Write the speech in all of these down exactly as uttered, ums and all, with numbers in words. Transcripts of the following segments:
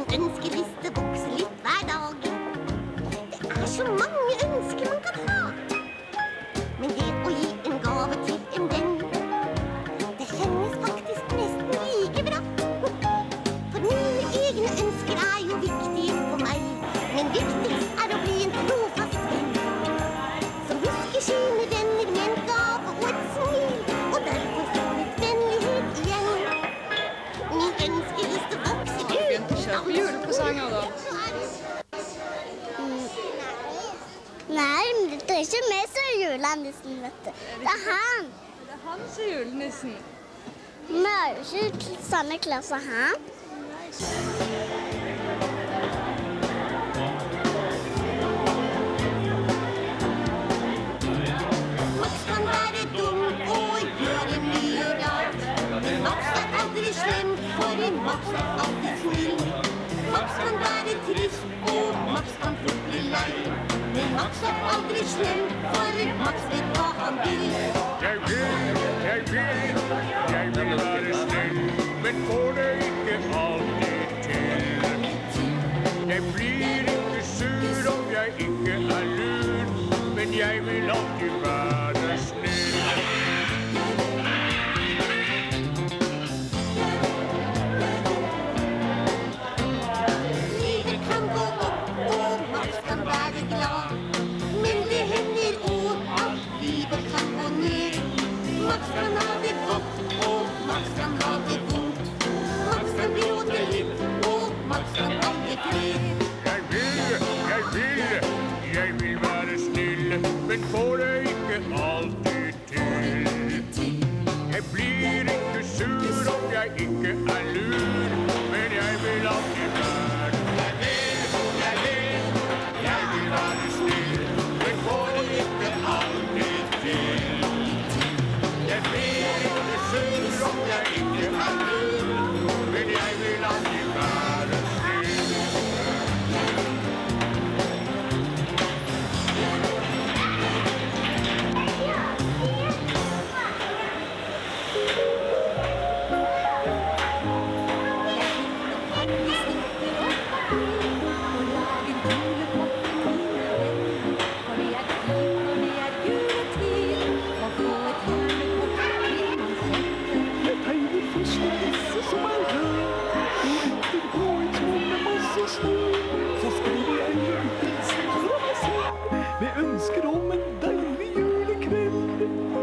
ønskeliste vokser litt hver dag. Det er så mange ønsker man kan ha. Men det å gi en gave til en venn, det kjennes faktisk nesten like bra. For mine egne ønsker er jo viktige for meg, men viktigst er å bli en trofast venn, som husker sine venner med en gave og et smil, og derfor får litt vennlighet igjen. Min ønskeliste vokser ut. Kjøper julepresanger da? Nei, men det er ikke meg som er julenissen, vet du. Det er han. Det er han som er julenissen. Vi har jo ikke samme klær som han. Max kan være dum og gjøre mye rart. Men Max er aldri slem, for en Max er alltid snill. Max kan være trist og Max kan fort bli lei. Men Max er aldri slem, for Max vet hva han vil. Jeg vil, jeg vil, jeg vil være snill, men får det ikke alltid til. Jeg blir ikke sur om jeg ikke er lur, men jeg vil alltid være snill. Livet kan gå opp, og Max kan være glad. Men det hender òg at livet kan gå ned. Max kan ha det godt, og Max kan ha det vondt. Max kan gråte litt, og Max kan aldri fred. Jeg vil, jeg vil, jeg vil være snill, men får det ikke alltid til. Jeg blir ikke sur om jeg ikke er lur, men jeg vil alltid være. Jeg vil, jeg vil, jeg vil være snill, men får det ikke alltid til. Jeg blir ikke sur om jeg ikke er lur, men jeg vil alltid være snill. Vi ønsker om en deilig julekveld.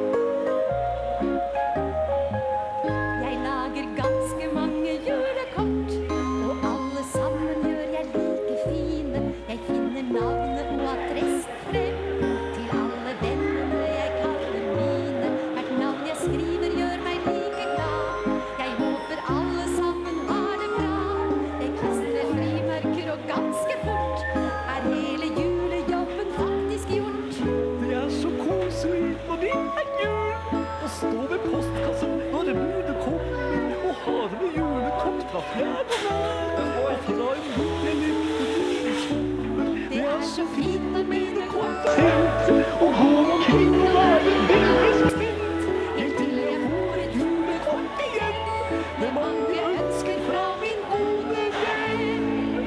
Jeg lager ganske mange julekort, og alle sammen gjør jeg like fine. Jeg finner navnet og adressen frem til alle vennene jeg kaller mine. Hvert navn jeg skriver gjør meg like glad. Jeg håper alle sammen har det bra. Jeg klistrer frimerker og ganske fort er hele julejobben faktisk gjort. Det er så koselig når det er jul. Å stå ved postkassen når budet kommer, og ha det med julekopp fra fjern og nær. Og fra en bok jeg likte i sommer. Det er så fint når mine kort Tenk å gå omkring og være veldig spent, helt til jeg får et julekopp igjen, med mange ønsker fra min gode venn.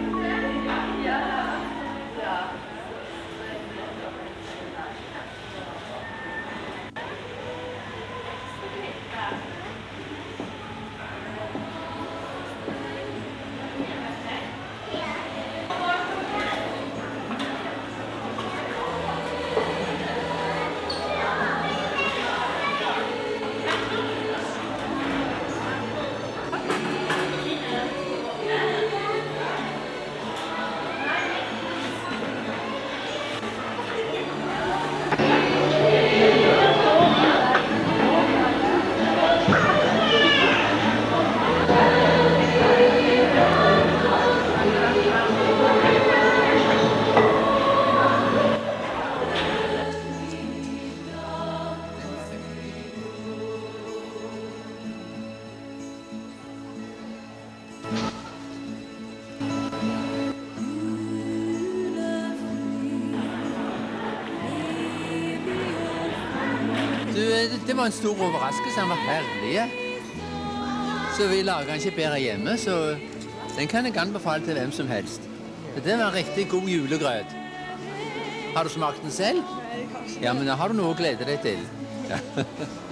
det var en stor overraskelse. Han var herlig. Så vi laget han ikke bedre hjemme, så Den kan jeg anbefale til hvem som helst. Det var en riktig god julegrøt. Har du smakt den selv? Ja, men da har du noe å glede deg til. Ja.